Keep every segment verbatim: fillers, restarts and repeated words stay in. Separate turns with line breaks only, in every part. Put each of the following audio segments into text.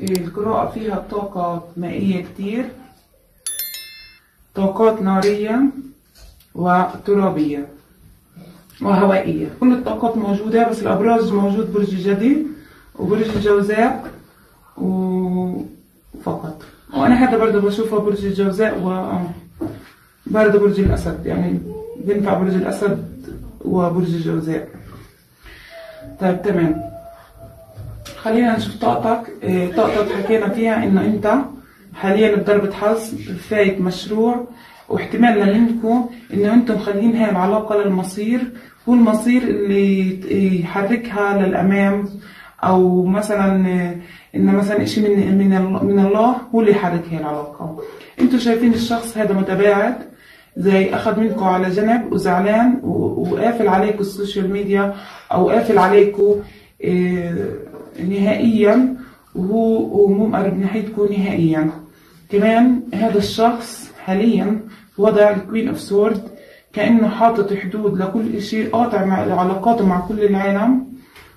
القراءة فيها طاقات مائية كتير، طاقات نارية وترابية وهوائية. كل الطاقات موجودة، بس الأبراج موجود برج الجدي وبرج الجوزاء وفقط. وأنا هذا برضه بشوفه برج الجوزاء وبرضه برج الأسد، يعني بينفع برج الأسد وبرج الجوزاء. طيب تمام، خلينا نشوف طاقتك. طاقتك حكينا فيها إنه أنت حاليا بضربة حظ، فايت مشروع، واحتمال منكم إنه أنتم مخلين هاي العلاقة للمصير، هو المصير اللي يحركها للأمام، أو مثلا إنه مثلا إشي من من من الله هو اللي يحرك هاي العلاقة. أنتم شايفين الشخص هذا متباعد، زي أخذ منكم على جنب وزعلان وقافل عليكم السوشيال ميديا، أو قافل عليكم نهائيا، وهو مو مقرب ناحيتكم نهائيا. كمان هذا الشخص حاليا في وضع الكوين اوف سورد، كأنه حاطط حدود لكل شيء، قاطع مع علاقاته مع كل العالم،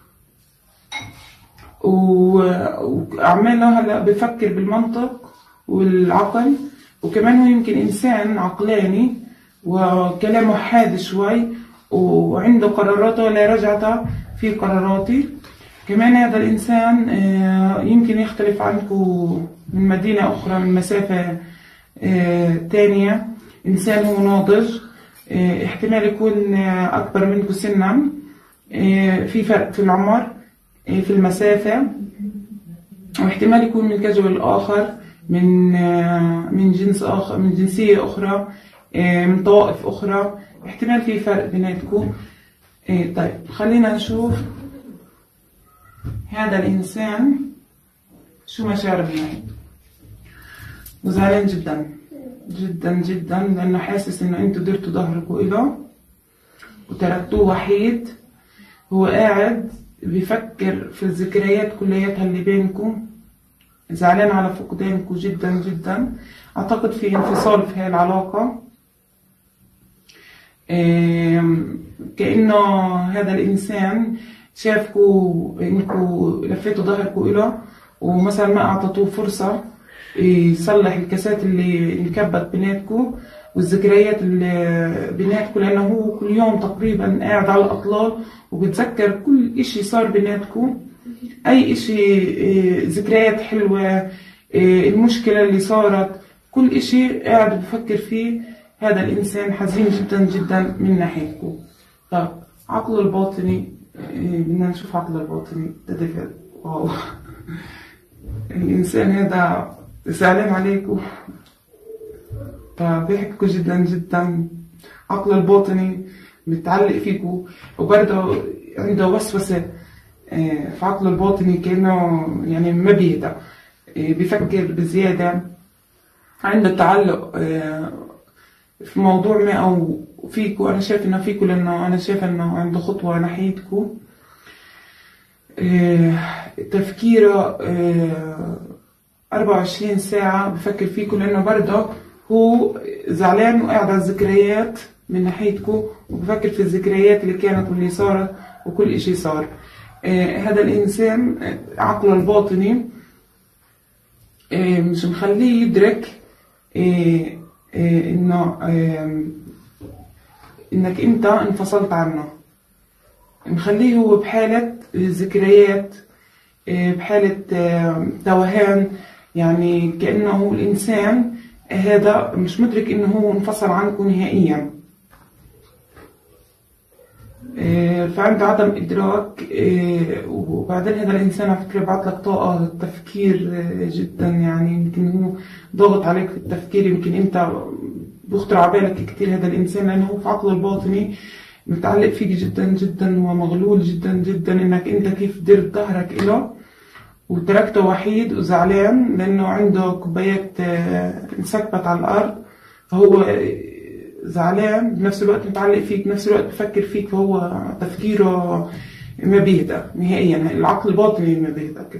وعماله هلا بفكر بالمنطق والعقل. وكمان هو يمكن إنسان عقلاني وكلامه حاد شوي، وعنده قراراته لا رجعة في قراراتي. كمان هذا الإنسان يمكن يختلف عنكم من مدينة أخرى، من مسافة تانية. إنسان هو ناضج، احتمال يكون أكبر منكم سنا، في فرق في العمر، في المسافة، واحتمال يكون من كجول آخر، من من جنس آخر، من جنسية أخرى، من طوائف أخرى، احتمال في فرق بيناتكم. طيب خلينا نشوف هذا الإنسان شو مشاعره معي. وزعلان جدا جدا جدا، لأنه حاسس إنه أنتوا درتوا ظهركوا إله وتركتوه وحيد. هو قاعد بيفكر في الذكريات كلياتها اللي بينكم، زعلان على فقدانكم جدا جدا. أعتقد في انفصال في هاي العلاقة، كأنه هذا الإنسان شافكوا إنكوا لفيتوا ظهركوا إله، ومثلا ما أعطتوه فرصة يصلح الكاسات اللي انكبت بيناتكم والذكريات اللي بيناتكم، لأنه هو كل يوم تقريبا قاعد على الأطلال وبتذكر كل إشي صار بيناتكم، أي إشي، ذكريات حلوة، المشكلة اللي صارت، كل إشي قاعد بفكر فيه. هذا الإنسان حزين جدا جدا من ناحيتكم. طب عقله الباطني، بدنا نشوف عقله الباطني. واو الإنسان هذا زعلان عليكم، فبيحبكم جدا جدا. عقله الباطني متعلق فيكم، وبرضه عنده وسوسة في عقله الباطني، كأنه يعني ما بيهدى، بيفكر بزيادة، عنده تعلق في موضوع ما أو فيكم. أنا شايف إنه فيكم، لأنه أنا شايف إنه عنده خطوة ناحيتكم. تفكيره أربعة وعشرين ساعة بفكر فيكم، لأنه برضه هو زعلان وقاعد على الذكريات من ناحيتكم، وبفكر في الذكريات اللي كانت واللي صارت وكل إشي صار. هذا الإنسان عقله الباطني مش مخليه يدرك إنه إنك أنت انفصلت عنه، مخليه هو بحالة ذكريات، بحالة توهان، يعني كأنه الإنسان هذا مش مدرك إنه هو انفصل عنكم نهائيا. فعنده عدم إدراك. وبعدين هذا الإنسان على فكرة بعت لك طاقة التفكير جدا، يعني يمكن هو ضاغط عليك في التفكير، يمكن أنت بيخطر على بالك كتير هذا الإنسان، لأنه هو في عقله الباطني متعلق فيك جدا جدا ومغلول جدا جدا، إنك أنت كيف درت ظهرك إله وتركته وحيد وزعلان، لأنه عنده كوبايات انسكبت على الأرض، فهو زعلان بنفس الوقت متعلق فيك، بنفس الوقت بفكر فيك، فهو تفكيره ما بيهدى نهائيا، العقل الباطني ما بيهدى كده.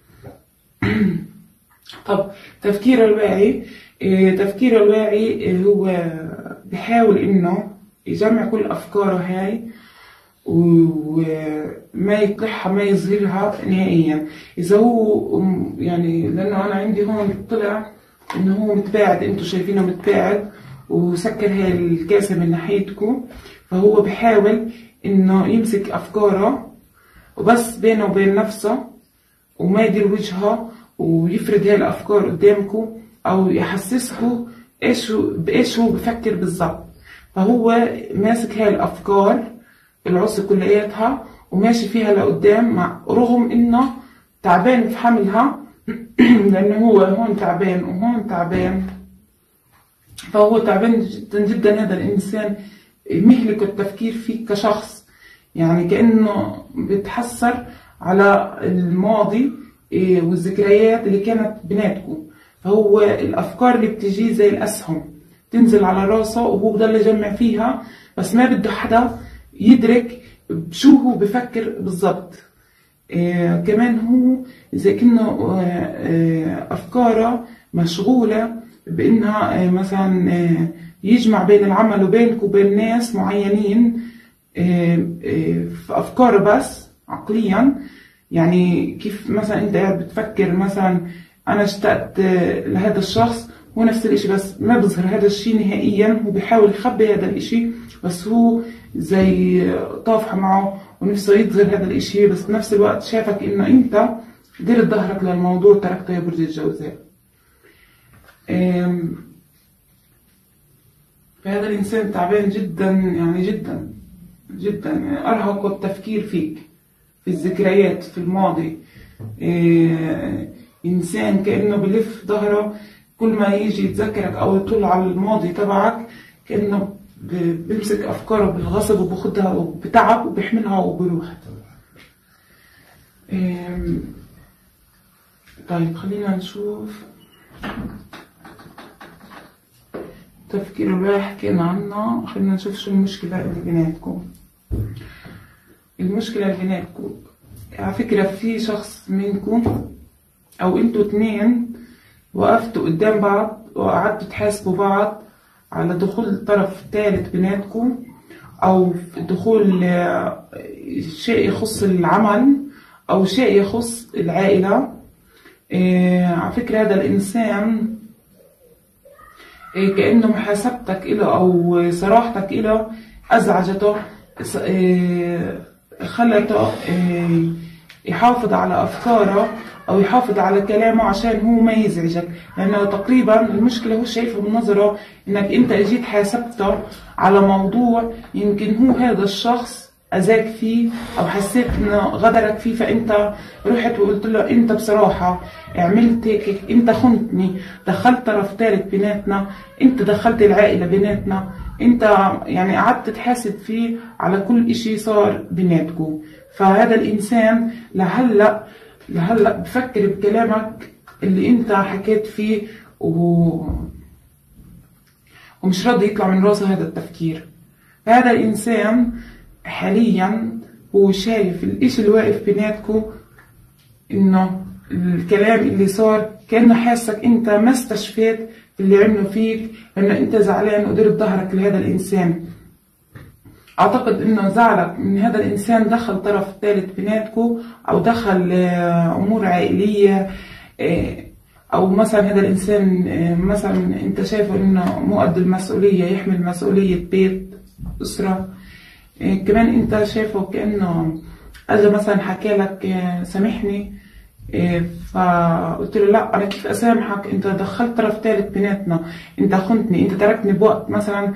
طب تفكيره الواعي، تفكيره الواعي هو بيحاول إنه يجمع كل أفكاره هاي وما يطلعها ما يظهرها نهائيا. إذا هو يعني لأنه أنا عندي هون طلع إنه هو متباعد، أنتوا شايفينه متباعد وسكر هاي الكاسة من ناحيتكم، فهو بحاول إنه يمسك أفكاره وبس بينه وبين نفسه وما يدير وجهه ويفرد هاي الأفكار قدامكم أو يحسسكم إيش بإيش هو بفكر بالضبط. فهو ماسك هاي الأفكار العصي كلياتها وماشي فيها لقدام، مع رغم إنه تعبان في حملها لأنه هو هون تعبان وهون تعبان. فهو تعبان جدا جدا. هذا الإنسان مهلك التفكير فيه كشخص، يعني كأنه بتحسر على الماضي والذكريات اللي كانت بيناتكم. فهو الأفكار اللي بتجي زي الأسهم تنزل على راسه وهو بضل يجمع فيها، بس ما بده حدا يدرك شو هو بفكر بالضبط. آه كمان هو زي كأنه آه آه أفكاره مشغولة بإنها آه مثلا آه يجمع بين العمل وبينك وبين ناس معينين آه آه في أفكاره بس عقليا. يعني كيف مثلا أنت قاعد بتفكر مثلا أنا اشتقت آه لهذا الشخص، هو نفس الاشي بس ما بظهر هذا الشيء نهائيا. هو بيحاول يخبي هذا الاشي بس هو زي طافحة معه ونفسه يظهر هذا الاشي، بس بنفس الوقت شافك انه انت دير ظهرك للموضوع تركته يا برج الجوزاء. فهذا الانسان تعبان جدا، يعني جدا جدا، يعني ارهق التفكير فيك في الذكريات في الماضي. انسان كأنه بلف ظهره كل ما يجي يتذكرك او يطل على الماضي تبعك كأنه بيمسك افكاره بالغصب وباخدها وبتعب وبيحملها وبيروح. طيب خلينا نشوف تفكير الواحد حكينا عنه. خلينا نشوف شو المشكلة اللي بيناتكم. المشكلة اللي بيناتكم على فكرة في شخص منكم او انتوا اتنين وقفتوا قدام بعض وقعدتوا تحاسبوا بعض على دخول طرف ثالث بيناتكم او دخول شيء يخص العمل او شيء يخص العائلة. إيه على فكرة هذا الانسان إيه كأنه محاسبتك له او صراحتك له ازعجته، إيه خلته إيه يحافظ على افكاره او يحافظ على كلامه عشان هو ما يزعجك. لانه تقريبا المشكله هو شايفه من نظره انك انت اجيت حاسبته على موضوع يمكن هو هذا الشخص اذاك فيه او حسيت انه غدرك فيه، فانت رحت وقلت له انت بصراحه عملت هيك، انت خنتني، دخلت طرف ثالث بيناتنا، انت دخلت العائله بيناتنا، انت يعني قعدت تحاسب فيه على كل اشي صار بيناتكم. فهذا الانسان لهلا لهلا بفكر بكلامك اللي انت حكيت فيه و... ومش راضي يطلع من راسه هذا التفكير. فهذا الانسان حاليا هو شايف الاشي اللي واقف بيناتكم انه الكلام اللي صار كأنه حاسك انت ما استشفيت في اللي عمله فيك، لانه انت زعلان ودرت ظهرك لهذا الانسان. اعتقد انه زعلك من هذا الانسان دخل طرف ثالث بيناتكم او دخل امور عائليه، او مثلا هذا الانسان مثلا انت شايفه انه مو قد المسؤوليه، يحمل مسؤوليه بيت اسره. كمان انت شايفه كانه اجى مثلا حكى لك سامحني، فقلت له لا انا كيف اسامحك، انت دخلت طرف ثالث بيناتنا، انت خنتني، انت تركني بوقت مثلا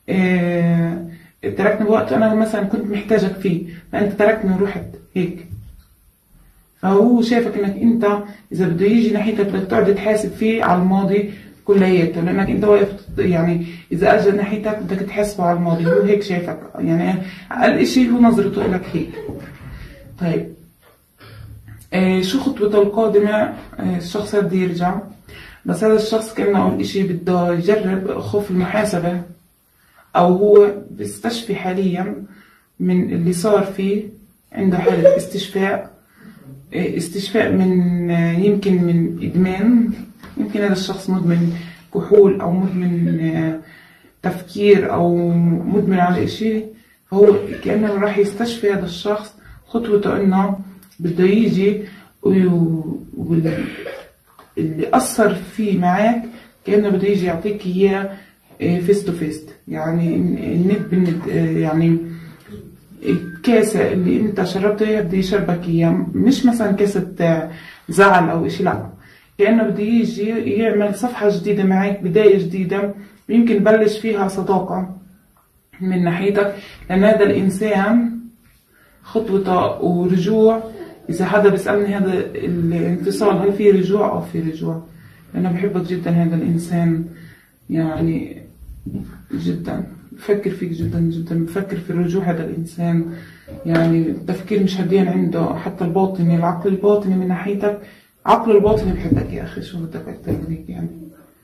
تركني بوقت انا مثلا كنت محتاجك فيه، فانت تركني ورحت هيك. فهو شايفك انك انت اذا بده يجي ناحيتك بدك تقعد تحاسب فيه على الماضي كلياته، لانك انت واقف يعني اذا اجى ناحيتك بدك تحاسبه على الماضي. هو هيك شايفك، يعني اقل شيء هو نظرته لك هيك. طيب آه شو خطوته القادمه؟ آه الشخص بده يرجع، بس هذا الشخص كأنه اول اشي بده يجرب خوف المحاسبه، او هو بيستشفي حاليا من اللي صار فيه، عنده حالة استشفاء استشفاء من يمكن من ادمان، يمكن هذا الشخص مدمن كحول او مدمن تفكير او مدمن على اشي. هو كأنه راح يستشفي هذا الشخص. خطوته إنه بده يجي واللي أثر فيه معك كأنه بده يجي يعطيك إياه فيس تو فيس، يعني الند بالند، يعني الكاسة اللي انت شربتها اياها بده يشربك اياها، مش مثلا كاسة زعل او اشي، لا، كأنه بده يجي يعمل صفحة جديدة معك، بداية جديدة، يمكن بلش فيها صداقة من ناحيتك، لأن هذا الإنسان خطوته ورجوع. إذا حدا بيسألني هذا الانفصال هل في رجوع أو في رجوع، لأنه بحبك جدا هذا الإنسان، يعني جدا بفكر فيك جدا جدا، بفكر في الرجوع هذا الإنسان، يعني التفكير مش هدين عنده، حتى الباطني، العقل الباطني من ناحيتك، عقل الباطني بحبك يا أخي، شو بدك أكتر من هيك يعني.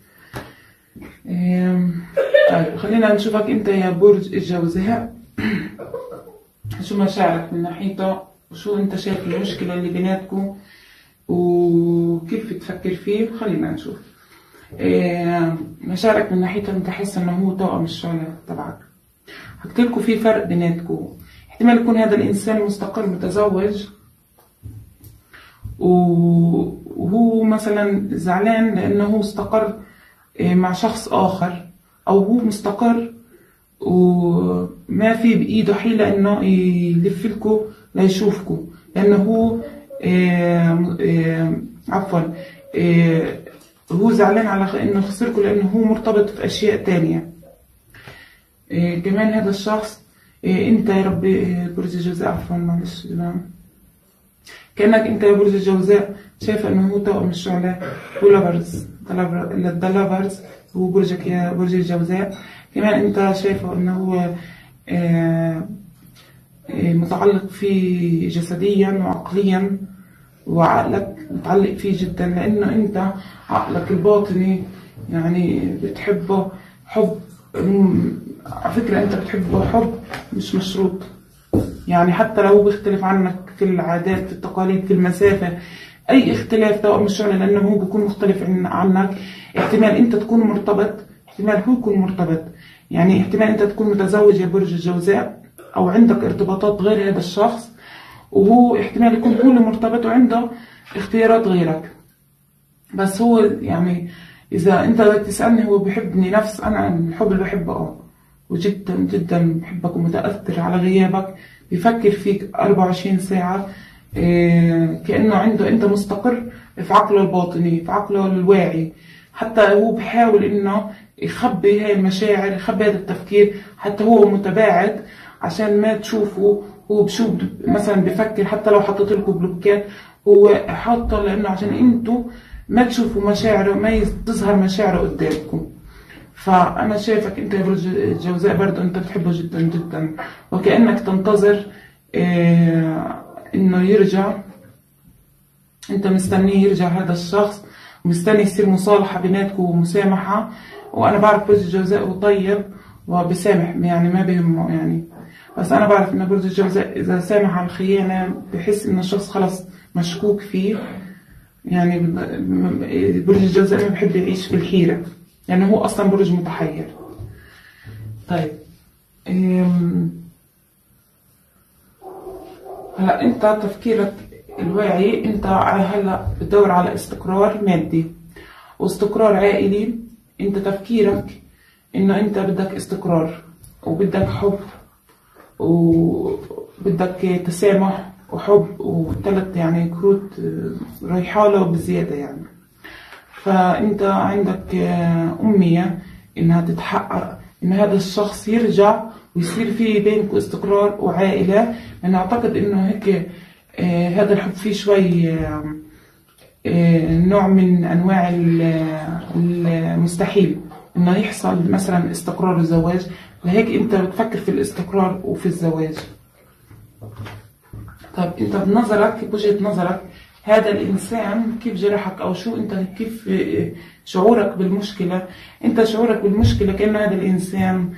طيب خلينا نشوفك أنت يا برج الجوزاء، شو مشاعرك من ناحيته، وشو أنت شايف المشكلة اللي بيناتكم وكيف تفكر فيه. خلينا نشوف مشاعرك من ناحيته. أنت حاسس إنه هو توأم الشعلة تبعك، حكيتلكوا في فرق بيناتكم، احتمال يكون هذا الإنسان مستقر متزوج وهو مثلا زعلان لأنه هو استقر مع شخص آخر، أو هو مستقر وما في بإيده حيلة إنه يلفلكوا ليشوفكوا، لأنه هو عفوا هو زعلان على إنه خسركوا، لأنه هو مرتبط في أشياء تانية. كمان هذا الشخص أنت يا ربي برج الجوزاء، عفوا معلش كأنك أنت يا برج الجوزاء شايفة إنه هو توأم الشعلة ولافرز، لافرز هو برجك يا برج الجوزاء. كمان أنت شايفة إنه هو متعلق فيه جسديا وعقليا، وعقلك متعلق فيه جدا، لأنه أنت عقلك الباطني يعني بتحبه حب، على فكرة أنت بتحبه حب مش مشروط، يعني حتى لو بيختلف عنك في العادات في التقاليد في المسافة، أي اختلاف توأم الشعلة، لأنه هو بيكون مختلف عنك. احتمال أنت تكون مرتبط، احتمال هو يكون مرتبط، يعني احتمال أنت تكون متزوج يا برج الجوزاء أو عندك ارتباطات غير هذا الشخص، وهو احتمال يكون هو اللي مرتبط وعنده اختيارات غيرك. بس هو يعني إذا أنت بدك تسألني هو بيحبني نفس أنا الحب اللي بحبه، أه وجدا جدا بحبك ومتأثر على غيابك، بيفكر فيك أربعة وعشرين ساعة، إيه كأنه عنده أنت مستقر في عقله الباطني في عقله الواعي، حتى هو بحاول إنه يخبي هاي المشاعر، يخبي هذا التفكير، حتى هو متباعد عشان ما تشوفه هو بشو مثلا بفكر، حتى لو حطيت لكم بلوكات هو حاطه لأنه عشان أنتوا ما تشوفوا مشاعره، ما تظهر مشاعره قدامكم. فأنا شايفك أنت يا برج الجوزاء برضه أنت بتحبه جدا جدا، وكأنك تنتظر إيه إنه يرجع، أنت مستنيه يرجع هذا الشخص، ومستني يصير مصالحة بيناتكم ومسامحة. وأنا بعرف برج الجوزاء هو طيب وبسامح، يعني ما بهمه يعني، بس أنا بعرف إن برج الجوزاء إذا سامح على الخيانة بحس إن الشخص خلاص مشكوك فيه، يعني برج الجوزاء ما بحب يعيش في الحيرة، يعني هو أصلا برج متحير. طيب هلا أنت تفكيرك الواعي، أنت هلا بتدور على استقرار مادي واستقرار عائلي. أنت تفكيرك إنه أنت بدك استقرار وبدك حب وبدك تسامح وحب وثلاث يعني كروت رايحاله بزيادة يعني. فأنت عندك أمنية إنها تتحقق، إن هذا الشخص يرجع ويصير في بينكم استقرار وعائلة. أنا أعتقد إنه هيك آه هذا الحب فيه شوي آه آه نوع من أنواع المستحيل إنه يحصل مثلا استقرار الزواج، لهيك أنت بتفكر في الاستقرار وفي الزواج. طيب أنت بنظرك بوجهة نظرك هذا الإنسان كيف جرحك، أو شو أنت كيف شعورك بالمشكلة؟ أنت شعورك بالمشكلة كأن هذا الإنسان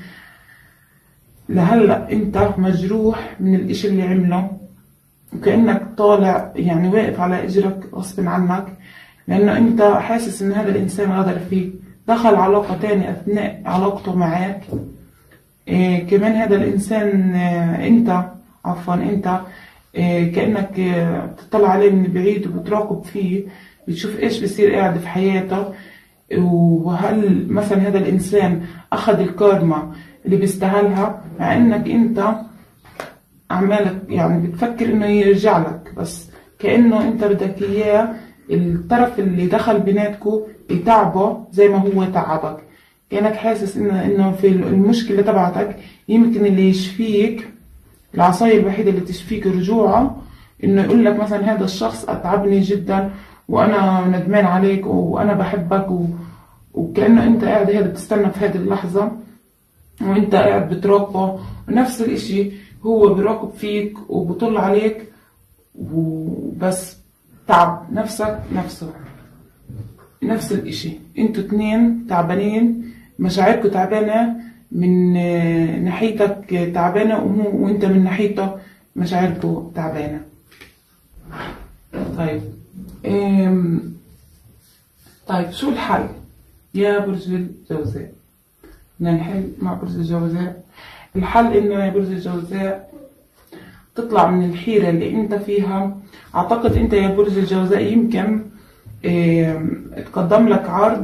لهلأ أنت مجروح من الإشي اللي عمله، وكأنك طالع يعني واقف على إجرك غصب عنك، لأنه أنت حاسس إن هذا الإنسان غدر فيك، دخل علاقة تانية أثناء علاقته معك، إيه كمان هذا الإنسان إيه أنت عفوا أنت إيه كأنك إيه بتطلع عليه من بعيد وبتراقب فيه، بتشوف إيش بيصير قاعد في حياته، وهل مثلا هذا الإنسان أخذ الكارما اللي بيستاهلها، مع إنك أنت عمالك يعني بتفكر إنه يرجع لك، بس كأنه أنت بدك إياه الطرف اللي دخل بيناتكو يتعبه زي ما هو تعبك. كأنك حاسس إنه إنه في المشكلة تبعتك يمكن اللي يشفيك، العصاية الوحيدة اللي تشفيك رجوعه، إنه يقول لك مثلا هذا الشخص أتعبني جدا وأنا ندمان عليك وأنا بحبك و... وكأنه أنت قاعد هذا بتستنى في هذه اللحظة وأنت قاعد بتراقبه، ونفس الإشي هو بيراقب فيك وبطل عليك وبس تعب نفسك نفسه. نفس الإشي انتوا اتنين تعبانين، مشاعركم تعبانة، من ناحيتك تعبانة وانت من ناحيته مشاعركم تعبانة. طيب طيب شو الحل يا برج الجوزاء؟ بدنا نحل مع برج الجوزاء. الحل انه يا برج الجوزاء تطلع من الحيرة اللي انت فيها. اعتقد انت يا برج الجوزاء يمكن اه تقدم لك عرض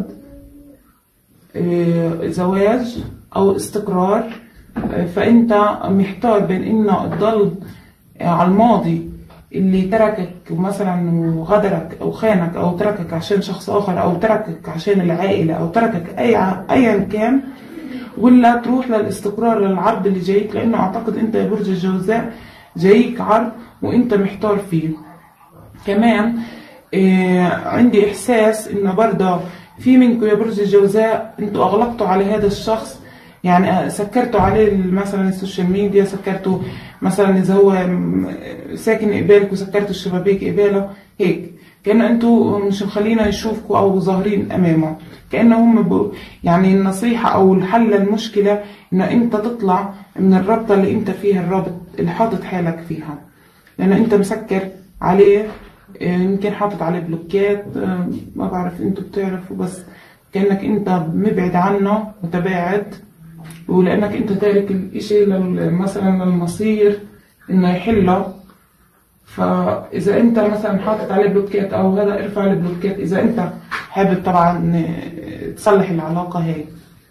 اه زواج او استقرار، اه فانت محتار بين انه تضل اه على الماضي اللي تركك مثلا وغدرك او خانك او تركك عشان شخص اخر او تركك عشان العائلة او تركك اي ايا كان، ولا تروح للاستقرار للعرض اللي جايك. لانه اعتقد انت يا برج الجوزاء جايك عرض وانت محتار فيه. كمان آه عندي احساس انه برضه في منكم يا برج الجوزاء انتوا اغلقتوا على هذا الشخص، يعني سكرتوا عليه مثلا السوشيال ميديا، سكرتوا مثلا اذا هو ساكن قبالك وسكرتوا الشبابيك قباله، هيك كأنه انتوا مش مخلينا يشوفكوا او ظاهرين امامه. كأنه هم يعني النصيحة او الحل للمشكلة انه انت تطلع من الرابطة اللي انت فيها، الرابط اللي حاطط حالك فيها، لانه انت مسكر عليه، يمكن حاطط عليه بلوكات، ما بعرف انتوا بتعرفوا، بس كأنك انت مبعد عنه متباعد، ولانك انت تارك الاشي مثلا للمصير انه يحله. فاذا انت مثلا حاطط عليه بلوكات او هذا ارفع عليه بلوكات، اذا انت حابب طبعا تصلح العلاقة هاي،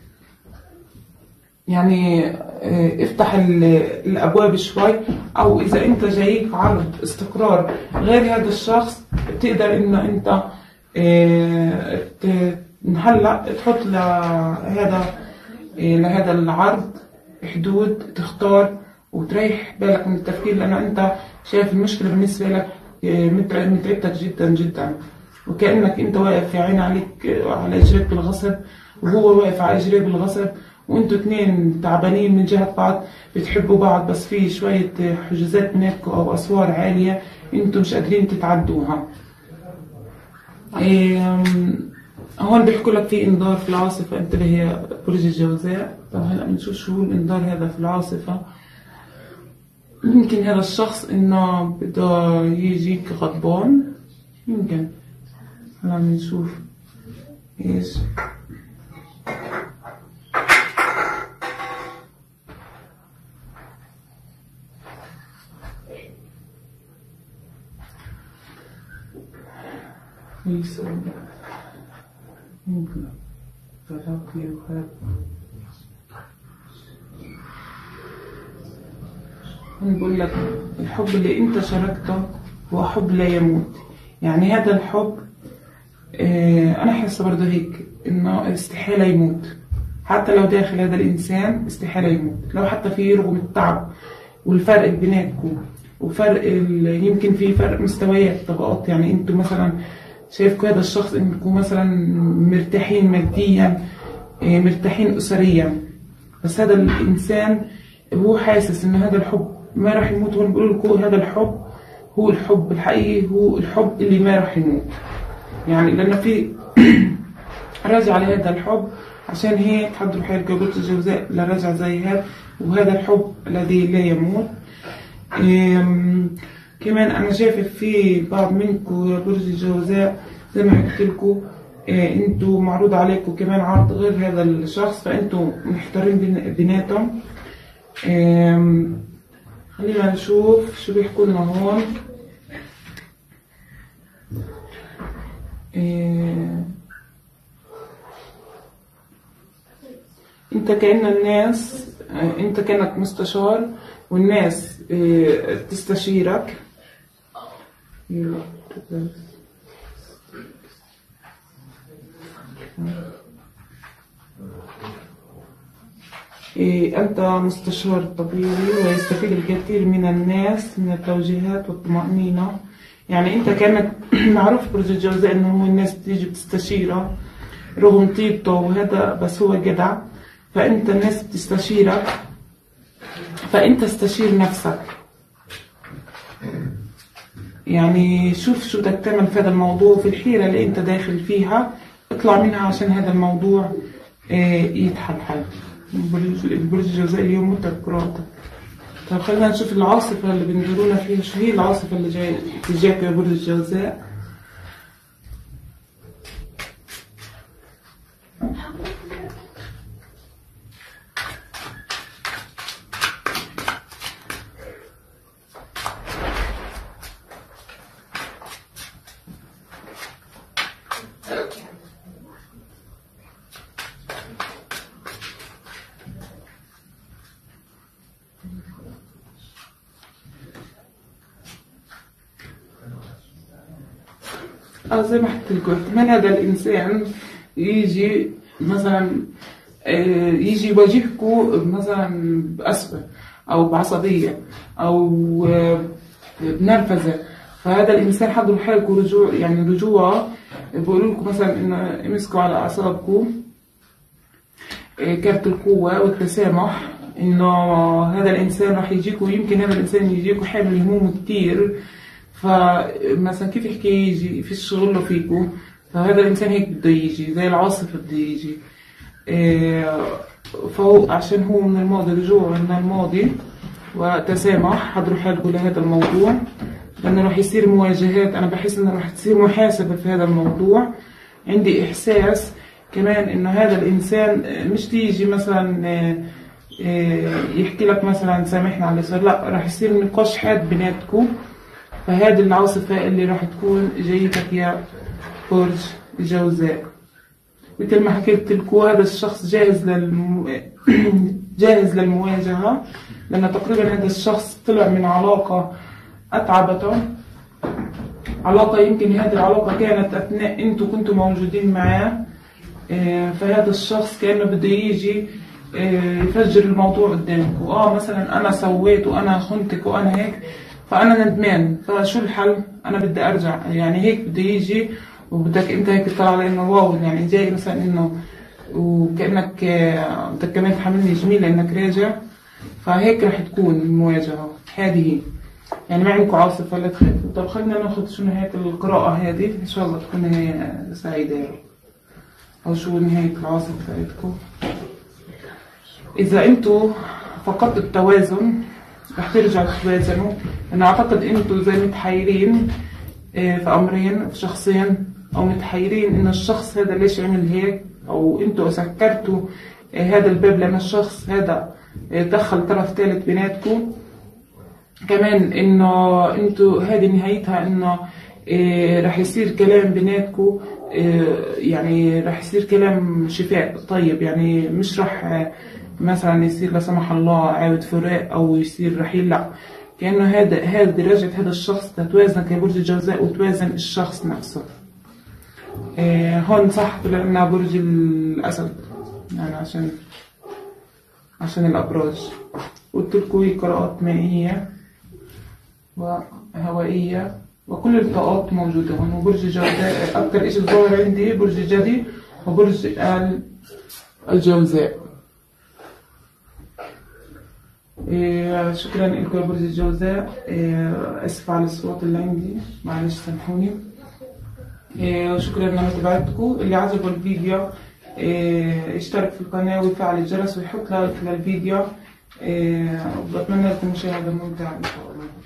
يعني افتح الابواب شوي. او اذا انت جايك عرض استقرار غير هذا الشخص، بتقدر انه انت هلا تحط لهذا لهذا العرض حدود، تختار وتريح بالك من التفكير، لانه انت شايف المشكلة بالنسبة لك متعبتك جدا جدا، وكأنك انت واقف يا عيني عليك على اجريك بالغصب وهو واقف على اجريه بالغصب، وانتوا اتنين تعبانين من جهة بعض، بتحبوا بعض بس في شوية حجوزات بيناتكم او اسوار عالية انتوا مش قادرين تتعدوها. هون بيحكوا لك في انذار في العاصفة، انتبه يا برج الجوزاء. طب هلا بنشوف شو الانذار هذا في العاصفة. يمكن هذا الشخص انه بده يجيك غضبان، يمكن. هلا بنشوف ايش يسوي. ممكن تلاقي وهذا نقول لك الحب اللي انت شاركته هو حب لا يموت. يعني هذا الحب اه انا حاسه برضه هيك انه استحاله يموت، حتى لو داخل هذا الانسان استحاله يموت، لو حتى في رغم التعب والفرق بيناتكم وفرق يمكن في فرق مستويات طبقات. يعني انتوا مثلا شايفكم هذا الشخص انكم مثلا مرتاحين ماديا، اه مرتاحين اسريا، بس هذا الانسان هو حاسس ان هذا الحب ما راح يموت. وانا بقول لكم هذا الحب هو الحب الحقيقي، هو الحب اللي ما راح يموت. يعني لأن في رجع لهذا الحب، عشان هيك تحضروا حالكم برج الجوزاء لرجع زي هذا، وهذا الحب الذي لا يموت. كمان أنا شايفة في بعض منكم يا برج الجوزاء زي ما حكيت لكم، انتوا معروض عليكم كمان عرض غير هذا الشخص، فانتوا محتارين بيناتهم. خلينا نشوف شو بيحكوا لنا هون. انت كأن الناس، انت كأنك مستشار والناس تستشيرك. أنت مستشار طبيعي ويستفيد الكثير من الناس من التوجيهات والطمأنينة. يعني أنت كأنك معروف برج الجوزاء إنه هو الناس بتيجي بتستشيره رغم طيبته وهذا، بس هو جدع. فأنت الناس بتستشيرك، فأنت استشير نفسك. يعني شوف شو بدك تعمل في هذا الموضوع، في الحيرة اللي أنت داخل فيها اطلع منها عشان هذا الموضوع يتحل حل. البرج الجوزاء اليوم مترك راتب. طيب خلينا نشوف العاصفة اللي بندرونا فيها. شو هي العاصفة اللي جاي تجاك يا برج الجوزاء؟ اه زي ما حكيت لكم، احتمال هذا الانسان يجي مثلا يجي يواجهكم مثلا بأسفة او بعصبيه او بنرفزه. فهذا الانسان حضروا حالكم رجوع، يعني رجوع بقولوا لكم مثلا انه امسكوا على اعصابكم. كارت القوه والتسامح، انه هذا الانسان راح يجيكم، يمكن هذا الانسان يجيكم حامل هموم كتير. فمثلا كيف يحكي يجي في الشغل فيكم، فهذا الانسان هيك بده يجي زي العاصفه بده يجي. فهو عشان هو من الماضي، رجوع من الماضي وتسامح. حضروا حالكم لهذا الموضوع لانه راح يصير مواجهات. انا بحس انه راح تصير محاسبه في هذا الموضوع. عندي احساس كمان انه هذا الانسان مش تيجي مثلا يحكي لك مثلا سامحنا على اللي صار، لا، راح يصير نقاش حاد بيناتكم. فهذه العاصفة اللي راح تكون جايتك يا برج الجوزاء. مثل ما حكيت لكم هذا الشخص جاهز للم... جاهز للمواجهة، لأن تقريبا هذا الشخص طلع من علاقة أتعبته، علاقة يمكن هذه العلاقة كانت أثناء أنتوا كنتوا موجودين معاه. فهذا الشخص كأنه بده يجي يفجر الموضوع قدامكم. اه مثلا أنا سويت وأنا خنتك وأنا هيك، فأنا ندمان، فشو الحل؟ أنا بدي أرجع. يعني هيك بده يجي وبدك أنت هيك تطلع على إنه واو، يعني جاي مثلا إنه وكأنك بدك كمان تحملني جميلة إنك راجع. فهيك رح تكون المواجهة هذه. يعني ما عندكم عاصفة ولا تخافوا. طب خلينا ناخذ شو نهاية القراءة هذه، إن شاء الله تكون نهاية سعيدة يا رب. أو شو نهاية العاصفة تاعتكم. إذا أنتوا فقدتوا التوازن رح ترجعوا تتوازنوا. أنا أعتقد أنتوا زي متحيرين في أمرين، في شخصين، أو متحيرين إن الشخص هذا ليش عمل هيك، أو أنتوا سكرتوا هذا الباب لأن الشخص هذا دخل طرف ثالث بيناتكم. كمان إنه أنتوا هذه نهايتها إنه رح يصير كلام بيناتكم، يعني رح يصير كلام شفاء طيب. يعني مش رح مثلا يصير لا سمح الله عاود فراق او يصير رحيل، لا، كانه هذا هذا درجه هذا الشخص تتوازن كبرج الجوزاء وتوازن الشخص نفسه. آه هون صح طلعنا برج الاسد، يعني عشان عشان الابراج. قلت لكم هي قراءات مائيه وهوائيه وكل الطاقات موجوده هون. وبرج الجوزاء اكثر شيء ظاهر عندي برج الجدي وبرج الجوزاء. إيه شكرا لكم يا برج الجوزاء. إيه اسف على الصوت اللي عندي، معلش سامحوني. إيه شكرا لمتابعتكم. اللي عجبه الفيديو إيه اشترك في القناة ويفعل الجرس ويحط لايك للفيديو. إيه وبتمنى لكم مشاهدة ممتعة ان شاء الله.